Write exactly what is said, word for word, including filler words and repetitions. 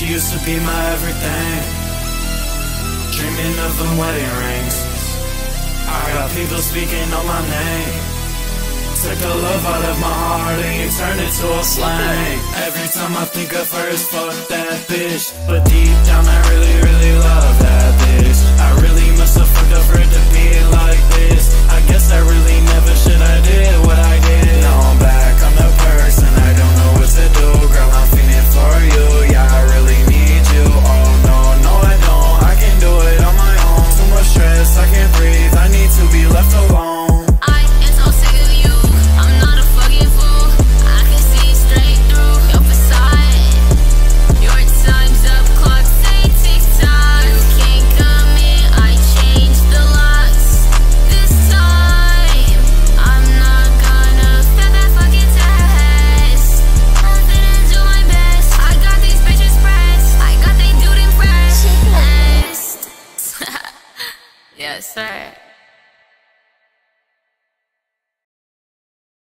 She used to be my everything, dreaming of them wedding rings. I got people speaking on my name. Took the love out of my heart and you turned it to a slang. Every time I think of her, it's fuck that bitch, but deep down I really, really love that bitch. I really must have fucked up for it to be like this. I guess I really never should have did what I did. Now I'm back on the person, I don't know what to do. Girl, I'm feeling for you, yeah, I really need you. Oh no, no I don't, I can do it on my own. Too much stress, I can't breathe, I need to be left alone. Yes, sir.